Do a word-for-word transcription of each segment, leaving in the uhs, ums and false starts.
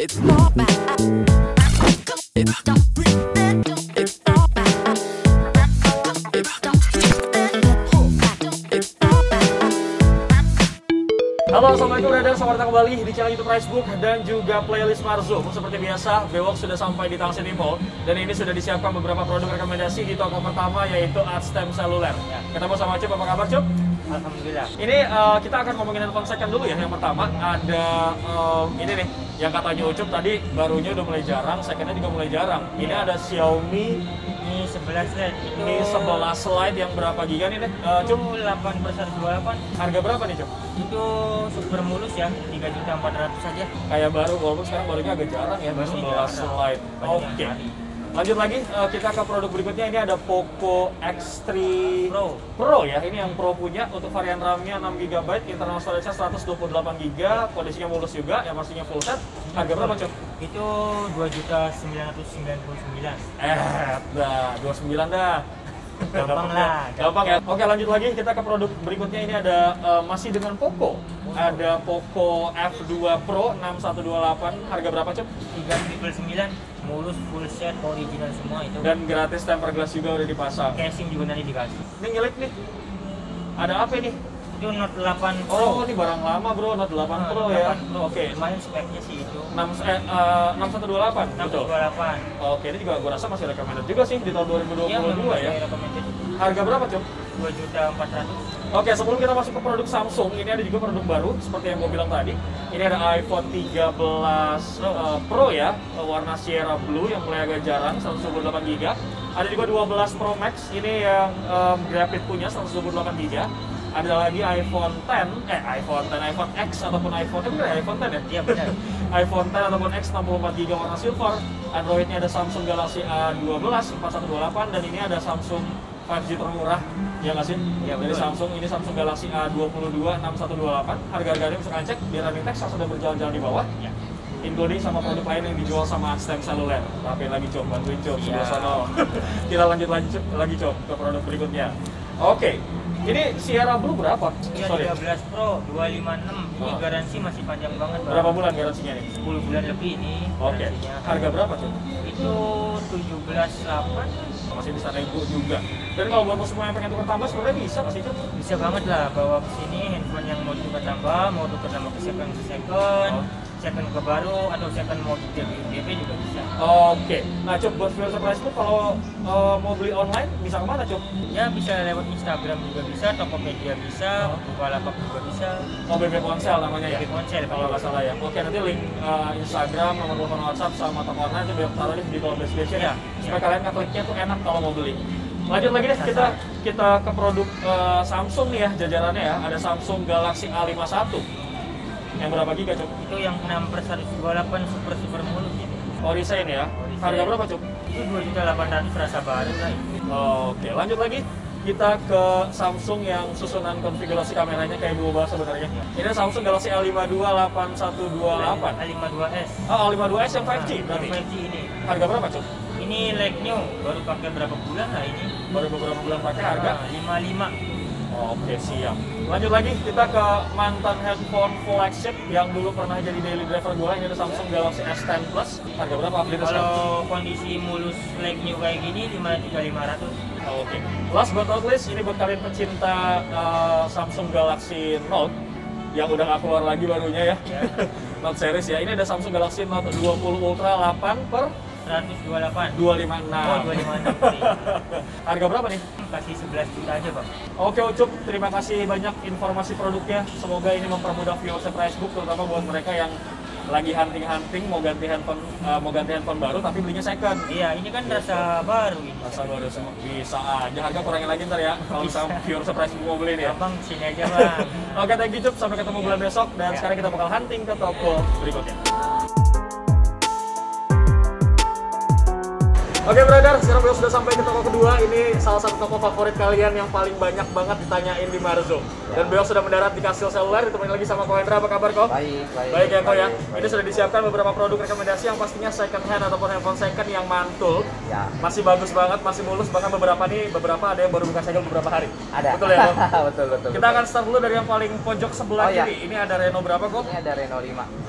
It's all bad. It's don't breathe. It's all bad. It's don't It's all bad. Halo, assalamualaikum dan selamat datang kembali di channel YouTube Ricebook dan juga playlist Marzo. Seperti biasa, Bewok sudah sampai di Tang City Mall dan ini sudah disiapkan beberapa produk rekomendasi di toko pertama yaitu Adstem Seluler. Ketemu sama Cup, apa kabar Cup? Alhamdulillah. Ini uh, kita akan ngomongin handphone second dulu ya. Yang pertama ada um, ini nih, yang katanya Ucup tadi barunya udah mulai jarang, secondnya juga mulai jarang. Ini ada Xiaomi Ini sebelas led itu Mi sebelas Lite yang berapa giga nih? Uh, Cup, itu delapan per seratus dua puluh delapan. harga berapa nih Cup? Itu super mulus ya, tiga juta empat ratus saja. Kayak baru, walaupun sekarang barunya agak jarang ya, Mi Baru sebelas jarang. Lite. Banyak Oke. yang cari. Lanjut lagi, uh, kita ke produk berikutnya. Ini ada Poco X tiga Pro. Pro ya, ini yang Pro punya. Untuk varian RAM-nya enam giga byte, internal storage-nya seratus dua puluh delapan giga byte, kondisinya mulus juga, yang pastinya full set. Harga berapa, Cuk? Itu dua juta sembilan ratus sembilan puluh sembilan. Eh, dah, dua puluh sembilan dah. Gampang lah. Gampang ya. Oke, lanjut lagi, kita ke produk berikutnya. Ini ada uh, masih dengan Poco. Ada Poco F dua Pro enam satu dua delapan. Harga berapa, Cuk? tiga triple sembilan, mulus full set original semua itu. Dan gratis tempered glass juga udah dipasang. Casing juga nanti dikasih. Ini nyelip nih. Ada apa ini? Itu Note delapan Pro. Oh, ini barang lama bro, Note delapan Nah, Pro Note ya. delapan Pro. Oke, Lumayan speknya sih itu. enam eh, eh, enam satu dua delapan. enam Betul. dua puluh delapan. Oke, ini juga gua rasa masih recommended juga sih di tahun dua ribu dua Iya, puluh dua ya. saya recommended. Harga berapa, Cuk? dua juta empat ratus. Oke, sebelum kita masuk ke produk Samsung, ini ada juga produk baru seperti yang gue bilang tadi. Ini ada iPhone tiga belas uh, Pro ya, warna Sierra Blue yang mulai agak jarang, seratus dua puluh delapan giga byte. Ada juga dua belas Pro Max, ini yang um, Graphite punya seratus dua puluh delapan giga byte. Ada lagi iPhone X, eh iPhone X, iPhone X ataupun iPhone, eh bener ya, iPhone X ya? Iya benar. iPhone X ataupun X enam puluh empat giga byte warna silver. Androidnya ada Samsung Galaxy A dua belas empat satu dua delapan dan ini ada Samsung lima G termurah, ya nggak sih? Ya, Dari betul. Samsung, ini Samsung Galaxy A dua puluh dua enam satu dua delapan. Harga-harganya bisa kalian cek di running text yang sudah berjalan-jalan di bawah. Ya. Including sama produk lain yang dijual sama Adstem Seluler. Tapi lagi Cok, bantuin Cok, Iya. sebelah sana. Kita lanjut lagi lagi Cok ke produk berikutnya. Oke, ini Sierra Blue berapa? Iya, Sorry, tiga belas Pro dua lima enam. Ini Oh. garansi masih panjang banget, Bang. berapa bulan garansinya nih? sepuluh bulan lebih ini. Oke, garansinya. harga berapa Cok? Itu tujuh belas delapan. Masih bisa nego juga. Dan kalau buat semua yang pengen tukar tambah sebenarnya bisa nggak sih Cok? Bisa banget lah bawa ke sini handphone yang mau tukar tambah, mau tukar tambah ke second ke second, Oh. second ke baru atau second mau di D P juga bisa. Oke, nah Cok, buat viewer surprise itu kalau uh, mau beli online bisa kemana Cok? Ya bisa lewat Instagram juga bisa, Tokopedia bisa, Oh. Bukalapak juga bisa. Oh, B B Ponsel namanya ya? B B Ponsel, Kalau nggak salah ya. Oke, nanti link uh, Instagram, nomor telepon WhatsApp, sama toko online itu biar taruh di kolom description ya. Iya, Supaya iya. kalian ngekliknya tuh enak kalau mau beli. Lanjut lagi deh, kita kita ke produk uh, Samsung nih ya, jajarannya ya. Ada Samsung Galaxy A lima puluh satu. Yang berapa giga, Cuk? Itu yang enam per seratus dua puluh delapan super super mulus ini. Orisign ya. Orisign. Harga berapa, Cuk? Itu dua juta delapan ratus rasa baru lah. Oke, lanjut lagi. Kita ke Samsung yang susunan konfigurasi kameranya kayak berubah sebenarnya. Ini Samsung Galaxy A lima dua delapan satu dua delapan. A lima dua S. Oh, A lima dua S yang lima G Nah, berarti. lima G ini. Harga berapa, Cuk? Ini like new, baru pakai berapa bulan lah ini? Baru beberapa bulan pakai harga. Nah, lima puluh lima. Oke, siap. Lanjut lagi, kita ke mantan handphone flagship yang dulu pernah jadi daily driver gue. Ini ada Samsung Galaxy S sepuluh Plus. Harga berapa update sekarang? Kalau kondisi mulus like new kayak gini lima juta lima ratus. Oke. Last but not least, ini buat kalian pecinta uh, Samsung Galaxy Note yang udah nggak keluar lagi barunya ya. Ya. Note series ya. Ini ada Samsung Galaxy Note dua puluh Ultra delapan per seratus dua puluh delapan. dua ratus lima puluh enam. Oh, dua ratus lima puluh enam. Harga berapa nih? Kasih sebelas juta aja, Bang. Oke Ucup, terima kasih banyak informasi produknya. Semoga ini mempermudah viewers Ricebook, terutama buat mereka yang lagi hunting-hunting mau ganti handphone uh, mau ganti handphone baru tapi belinya second. Iya, ini kan rasa baru ini. Rasa baru semua bisa aja, harga kurangin lagi ntar ya kalau misalnya viewers Ricebook mau beli nih ya. Abang sini aja, Bang. Oke, thank you Cup, sampai ketemu bulan besok dan Ya. sekarang kita bakal hunting ke toko berikutnya. Oke brother, sekarang Beliau sudah sampai ke toko kedua. Ini salah satu toko favorit kalian yang paling banyak banget ditanyain di Marzo. Dan Beliau sudah mendarat di Kastil Seluler, ditemani lagi sama Ko Hendra. Apa kabar Ko? Baik, baik. Baik ya Ko ya. baik. Ini sudah disiapkan beberapa produk rekomendasi yang pastinya second hand ataupun handphone second yang mantul. Ya. Masih bagus banget, masih mulus. Bahkan beberapa nih, beberapa ada yang baru buka segel beberapa hari. Ada. Betul ya Ko? betul, betul. Kita betul. akan start dulu dari yang paling pojok sebelah Oh, iya. kiri. Ini ada Reno berapa Ko? Ini ada Reno lima.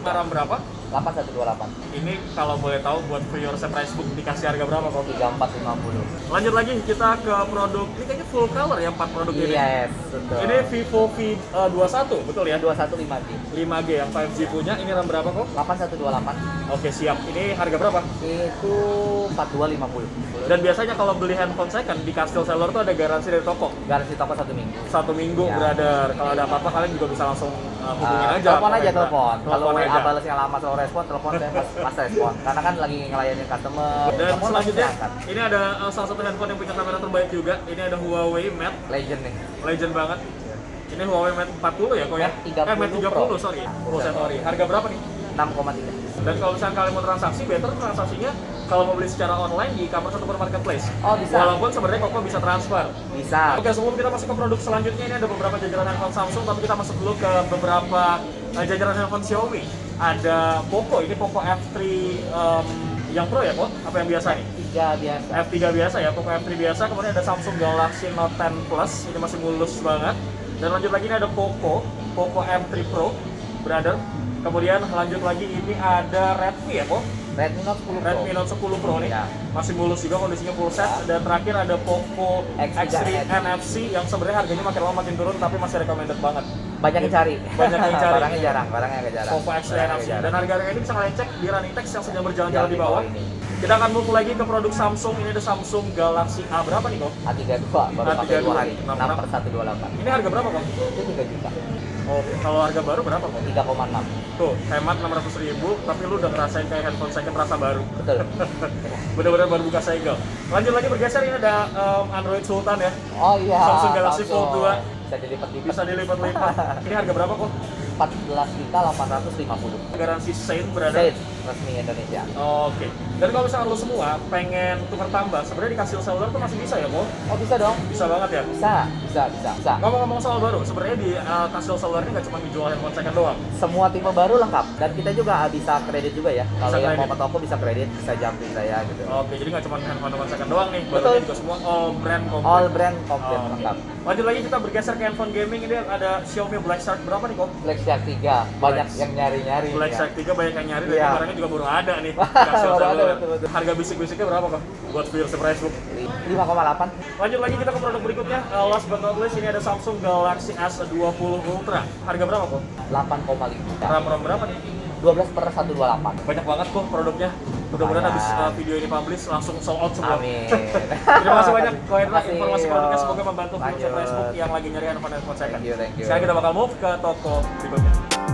RAM berapa? delapan satu dua delapan. Ini kalau boleh tahu buat viewers Facebook dikasih harga berapa kok? tiga empat lima nol. Lanjut lagi kita ke produk, ini kayaknya full color ya empat produk ini. Yes, betul. Ini Vivo V dua puluh satu, betul ya? dua satu lima G. lima G yang lima G punya, ini RAM berapa kok? delapan satu dua delapan. Oke siap, ini harga berapa? Itu empat dua lima nol. Dan biasanya kalau beli handphone second di Kastil Seller tuh ada garansi dari toko. Garansi toko satu minggu. Satu minggu, Ya. brother. Kalau ada apa-apa kalian juga bisa langsung uh, hubungin Uh, aja. telepon aja, Mereka. telepon. Kalau Telepon W A aja. balasnya lama selalu respon, telepon saya pas, pas respon. Karena kan lagi ngelayanin customer. Dan Telepon selanjutnya, langsung diangkat. ini ada uh, salah satu handphone yang punya kamera terbaik juga. Ini ada Huawei Mate, Legend nih. legend banget. Ini Huawei Mate empat puluh ya kok ya? Mate tiga puluh Eh, Mate tiga puluh, Pro. sorry. Nah, Oh, sorry. Harga berapa nih? enam koma tiga. Dan kalau misalnya kalian mau transaksi, better transaksinya kalau mau beli secara online di e-commerce ataupun marketplace. Oh, bisa. Walaupun sebenarnya Koko bisa transfer. Bisa. Oke, sebelum kita masuk ke produk selanjutnya, ini ada beberapa jajaran handphone Samsung, tapi kita masuk dulu ke beberapa uh, jajaran handphone Xiaomi. Ada Poco, ini Poco F tiga um, yang Pro ya, kok? Apa yang biasa nih? tiga biasa. F tiga biasa ya, Poco F tiga biasa. Kemudian ada Samsung Galaxy Note sepuluh Plus, ini masih mulus banget. Dan lanjut lagi ini ada Poco, Poco M tiga Pro, brother. Kemudian lanjut lagi ini ada Redmi ya, kok? Redmi Note sepuluh Pro. Redmi Note sepuluh Pro nih, Ya. masih mulus juga, kondisinya full set. Dan terakhir ada Poco X X tiga tiga N F C yang sebenarnya harganya makin lama makin turun, tapi masih recommended banget. Banyak yang cari. Banyak yang cari. Barangnya jarang, barangnya agak jarang. Poco X tiga N F C. Barangnya Dan jarang. harga-harga ini bisa kalian cek di running text yang sedang berjalan-jalan Jalan di bawah. ini. Kita akan move lagi ke produk Samsung. Ini ada Samsung Galaxy A berapa nih, kok? A tiga dua baru A tiga pakai dua. dua hari. enam enam enam. per satu dua delapan. Ini harga berapa, kok? Itu tiga juta. Oke, kalau harga baru berapa, kok? tiga koma enam. Tuh, hemat enam ratus ribu, tapi lu udah ngerasain kayak handphone second rasa baru. Betul. Bener-bener baru buka segel. Lanjut lagi bergeser, ini ada um, Android Sultan ya. Oh iya. Samsung Galaxy Fold dua. Bisa dilipat-lipat. Bisa dilipat-lipat. Ini harga berapa, kok? empat belas juta delapan ratus lima puluh. Garansi Saint berada. Saint resmi Indonesia. Oke. Dan kalau misalkan lo semua pengen tukar tambah, sebenarnya di Kastil Seller tuh masih bisa ya, kok? Oh bisa dong. Bisa banget ya. Bisa, bisa, bisa. bisa. Ngomong-ngomong soal baru, sebenarnya di uh, Kastil Seller ini nggak cuma dijual handphone second doang. Semua tipe baru lengkap dan kita juga bisa kredit juga ya. Kalau yang kredit. mau ke toko bisa kredit, bisa jumping saya gitu. Oke, jadi nggak cuma handphone second doang nih, Betul. barunya juga semua all brand komplit. All brand komplit Oh, oke. lengkap. Lanjut lagi kita bergeser ke handphone gaming, ini ada Xiaomi Black Shark berapa nih, kok? Black Shark tiga banyak Black- yang nyari-nyari. Black ya. Shark tiga banyak yang nyari, dan Iya. barangnya juga baru ada nih. Kastil Baru ada, Seller. betul-betul. Harga bisik-bisiknya berapa, kok? Buat viewers Facebook. lima koma delapan. Lanjut lagi kita ke produk berikutnya. Uh, last but not least, ini ada Samsung Galaxy S dua puluh Ultra. Harga berapa, kok? delapan koma lima. RAM-ROM berapa nih? dua belas per seratus dua puluh delapan. Banyak banget kok produknya. Mudah-mudahan Lumayan. habis uh, video ini publish langsung sold out semua. Amin. Terima kasih banyak Ko Hendra, Terima kasih. informasi produknya semoga membantu Lanjut. viewers Facebook yang lagi nyari handphone-handphone second. Thank you, thank you. Sekarang kita bakal move ke toko berikutnya.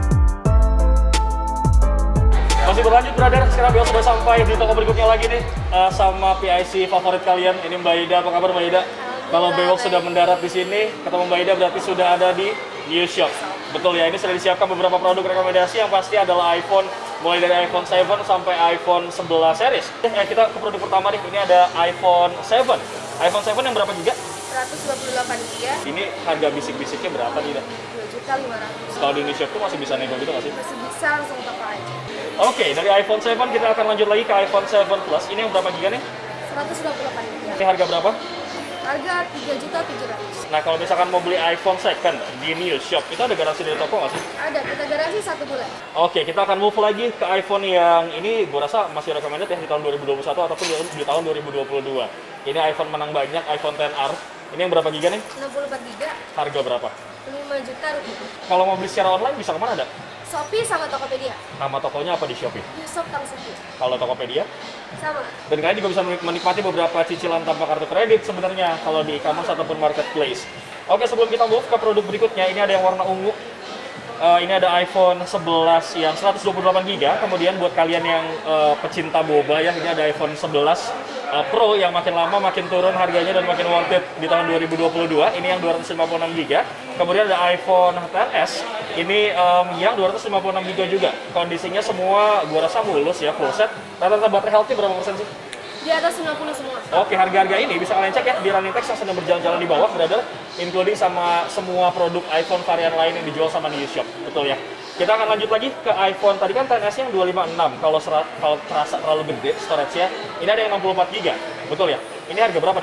Masih berlanjut, brother. Sekarang Bel sudah sampai di toko berikutnya lagi nih uh, sama P I C favorit kalian. Ini Mbak Ida. Apa kabar, Mbak Ida? Kalau Bewok sudah mendarat di sini, ketemu Mbak Ida berarti sudah ada di New Shop. Betul ya, ini sudah disiapkan beberapa produk rekomendasi yang pasti adalah iPhone, mulai dari iPhone tujuh sampai iPhone sebelas series. Eh, kita ke produk pertama nih, ini ada iPhone tujuh. iPhone tujuh yang berapa giga? seratus dua puluh delapan giga, Ini harga bisik-bisiknya berapa nih, Ida? dua juta lima ratus. Kalau di New Shop tuh masih bisa nego gitu nggak sih? Masih bisa langsung toko aja. Oke, dari iPhone tujuh kita akan lanjut lagi ke iPhone tujuh Plus. Ini yang berapa giga nih? seratus dua puluh delapan giga. Ini harga berapa? Harga tiga juta tujuh ratus. Nah, kalau misalkan mau beli iPhone second di New Shop, itu ada garansi dari toko nggak sih? Ada, kita garansi satu bulan. Oke, kita akan move lagi ke iPhone yang ini gue rasa masih recommended ya di tahun dua ribu dua puluh satu ataupun di, di tahun dua ribu dua puluh dua. Ini iPhone menang banyak, iPhone X R. Ini yang berapa giga nih? enam puluh empat giga, Harga berapa? lima juta rupiah. Kalau mau beli secara online bisa kemana ada? Shopee sama Tokopedia. Nama tokonya apa di Shopee? Yusuf Kang Suki. Kalau Tokopedia? Sama. Dan kalian juga bisa menikmati beberapa cicilan tanpa kartu kredit sebenarnya kalau di e-commerce ataupun marketplace. Oke, sebelum kita move ke produk berikutnya, ini ada yang warna ungu. Uh, ini ada iPhone sebelas yang seratus dua puluh delapan giga. Kemudian buat kalian yang uh, pecinta boba ya, ini ada iPhone sebelas uh, Pro yang makin lama makin turun harganya dan makin worth it di tahun dua ribu dua puluh dua. Ini yang dua ratus lima puluh enam giga. Kemudian ada iPhone X S. Ini um, yang dua ratus lima puluh enam giga juga. Kondisinya semua gua rasa mulus ya, full set. Rata-rata baterai healthy berapa persen sih? Di atas sembilan puluh semua. Oke, harga-harga ini bisa kalian cek ya di running text yang sedang berjalan-jalan di bawah, brother, including sama semua produk iPhone varian lain yang dijual sama New Shop. Betul ya. Kita akan lanjut lagi ke iPhone. Tadi kan X S yang dua lima enam. Kalau serat, kalau terasa terlalu gede storage-nya, ini ada yang enam puluh empat giga. Betul ya. Ini harga berapa, Dak?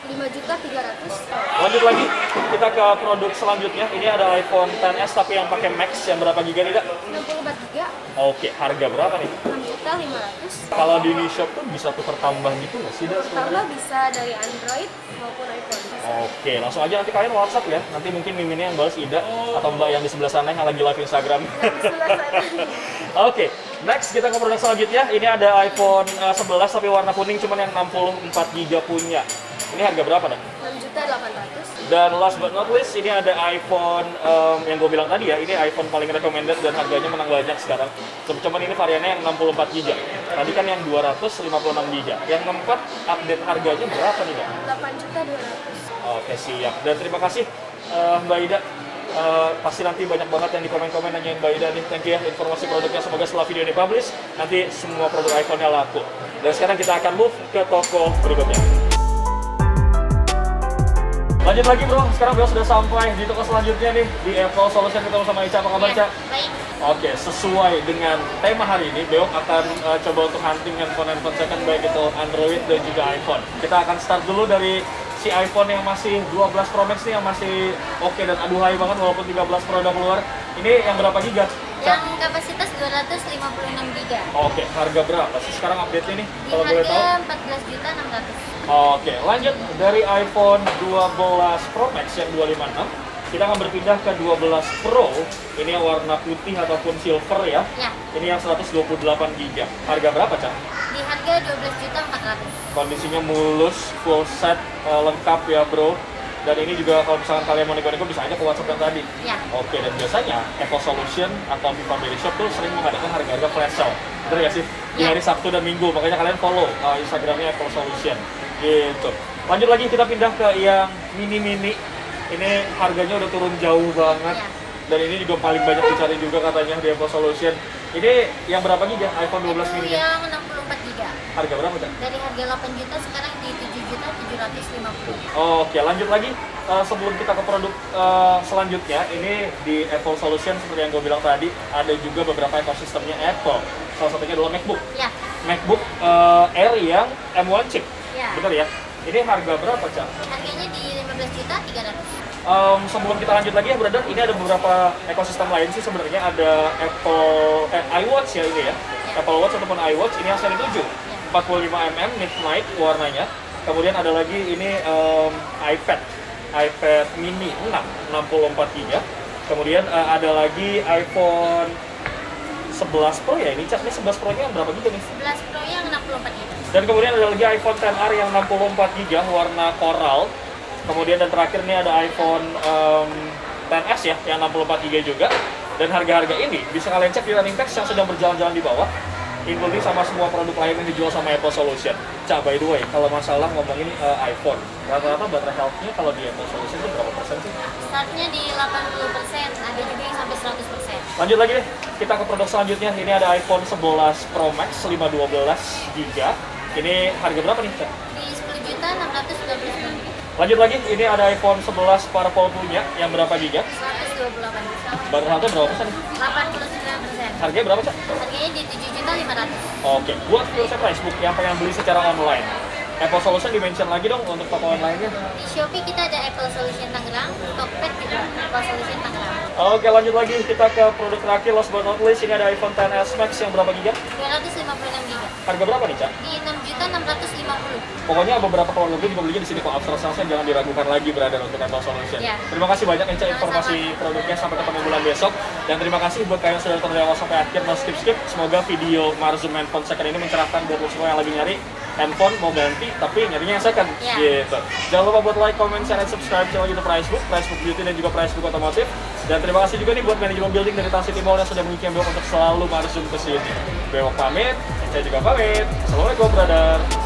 lima juta tiga ratus. Lanjut lagi, kita ke produk selanjutnya. Ini ada iPhone X S tapi yang pakai Max yang berapa giga nih, Dak? enam puluh empat giga. Oke, harga berapa nih? enam juta lima ratus. Kalau di Unishop tuh bisa tukar tambah gitu nggak sih, Dak? Tambah bisa dari Android maupun iPhone. Oke, langsung aja nanti kalian WhatsApp ya. Nanti mungkin miminnya yang balas Ida atau Mbak yang di sebelah sana yang lagi live Instagram. Oke, next kita ke produk selanjutnya. Ini ada iPhone uh, sebelas tapi warna kuning cuman yang enam puluh empat giga punya. Ini harga berapa, Dak? enam juta delapan ratus. Dan last but not least, ini ada iPhone um, yang gue bilang tadi ya, ini iPhone paling recommended dan harganya menang banyak sekarang. Cuman ini variannya yang enam puluh empat giga. Tadi kan yang dua ratus lima puluh enam giga. Yang keempat, update harganya berapa nih, Dak? delapan juta dua ratus. Oke, siap. Dan terima kasih uh, Mbak Ida. Uh, pasti nanti banyak banget yang di komen-komen nanyain Mbak Ida nih. Thank you ya informasi produknya. Semoga setelah video ini publish, nanti semua produk iPhone-nya laku. Dan sekarang kita akan move ke toko berikutnya. Lanjut lagi bro, sekarang bro sudah sampai di toko selanjutnya nih, di Apple Solution. Ketemu sama Ica, apa kabar Ica? Baik. Oke, sesuai dengan tema hari ini, Beok akan uh, coba untuk hunting handphone-handphone second, baik itu Android dan juga iPhone. Kita akan start dulu dari si iPhone yang masih dua belas Pro Max nih, yang masih oke okay dan aduhai banget walaupun tiga belas Pro udah keluar. Ini yang berapa giga? Yang kapasitas dua ratus lima puluh enam giga. Oke, harga berapa sih sekarang update-nya nih? Di Kalau boleh tahu. harga empat belas juta enam ratus. Oke, lanjut dari iPhone dua belas Pro Max yang dua lima enam. Kita akan berpindah ke dua belas Pro. Ini yang warna putih ataupun silver ya. Ya. Ini yang seratus dua puluh delapan giga. Harga berapa, Cak? Di harga dua belas juta empat ratus. Kondisinya mulus, full set, uh, lengkap ya, Bro. Dan ini juga kalau misalkan kalian mau nego-nego bisa aja ke WhatsApp yang tadi. Ya. Oke, dan biasanya Apple Solution atau Viva Berry Shop tuh sering mengadakan harga-harga flash sale. Bener gak sih? Di Ya. hari Sabtu dan Minggu, makanya kalian follow uh, Instagramnya Apple Solution. Gitu. Lanjut lagi kita pindah ke yang mini-mini. Ini harganya udah turun jauh banget. Ya. Dan ini juga paling banyak dicari juga katanya di Apple Solution. Ini yang berapa giga? iPhone dua belas Itu mini-nya? yang enam puluh empat giga. Harga berapa, Cak? Dari harga delapan juta sekarang di tujuh juta tujuh ratus lima puluh. Oke, lanjut lagi. Uh, sebelum kita ke produk uh, selanjutnya, ini di Apple Solution seperti yang gue bilang tadi, ada juga beberapa ekosistemnya Apple. Salah satunya adalah MacBook. Ya. MacBook uh, Air yang M satu chip. Ya. Bener ya? Ini harga berapa, Cak? Harganya di lima belas juta tiga ratus. Um, sebelum kita lanjut lagi ya, brother, ini ada beberapa ekosistem lain sih sebenarnya. Ada Apple eh, iWatch ya ini ya. Apple Watch ataupun iWatch, ini yang seri tujuh. empat puluh lima milimeter midnight warnanya. Kemudian ada lagi ini um, iPad. iPad mini enam, enam puluh empat giga. Kemudian uh, ada lagi iPhone sebelas Pro ya ini, Cak. Ini sebelas Pro-nya yang berapa giga nih? sebelas Pro yang enam puluh empat giga. Dan kemudian ada lagi iPhone X R yang enam puluh empat giga warna coral. Kemudian dan terakhir nih ada iPhone um, X S ya yang enam puluh empat giga juga. Dan harga-harga ini bisa kalian cek di running text yang sedang berjalan-jalan di bawah, including sama semua produk lain yang dijual sama Apple Solution. Cak, by the way, kalau masalah ngomongin uh, iPhone, rata-rata baterai health-nya kalau di Apple Solution itu berapa persen sih? Startnya di delapan puluh persen, ada juga yang sampai seratus persen. Lanjut lagi deh, kita ke produk selanjutnya. Ini ada iPhone sebelas Pro Max lima dua belas giga. Ini harga berapa nih, Cak? Di sepuluh juta enam ratus sembilan puluh sembilan. Lanjut lagi, ini ada iPhone sebelas Purple punya yang berapa giga? seratus dua puluh delapan juta. Baterai health-nya berapa persen nih? delapan puluh sembilan persen. Harganya berapa, Cak? Harganya di tujuh juta lima ratus. Oke, buat viewers Facebook yang pengen beli secara online, Apple Solution di-mention lagi dong untuk toko online-nya. Di Shopee kita ada Apple Solution Tangerang, Tokped juga Apple Solution Tangerang. Oke, lanjut lagi kita ke produk terakhir, last but not least. Ini ada iPhone X S Max yang berapa giga? dua ratus lima puluh enam giga. Harga berapa nih, Cak? Di enam juta enam ratus lima puluh. Pokoknya beberapa keluar negeri juga belinya di sini kok. After sales-nya jangan diragukan lagi, brother, untuk Apple Solution. Ya. Terima kasih banyak ya, Cak, informasi produknya. Sampai ketemu bulan besok. Dan terima kasih buat kalian yang sudah nonton dari awal sampai akhir, no skip-skip. Semoga video Marzum Handphone Second ini mencerahkan buat lo semua yang lagi nyari handphone mau ganti tapi nyarinya yang second. Ya. Gitu. Jangan lupa buat like, comment, share, dan subscribe channel YouTube Pricebook, Pricebook Beauty dan juga Pricebook Otomotif. Dan terima kasih juga nih buat manajemen building dari Tan City Mall yang sudah mengizinkan Bewok untuk selalu Marzum ke sini. Bewok pamit, saya juga pamit. Assalamualaikum, brother.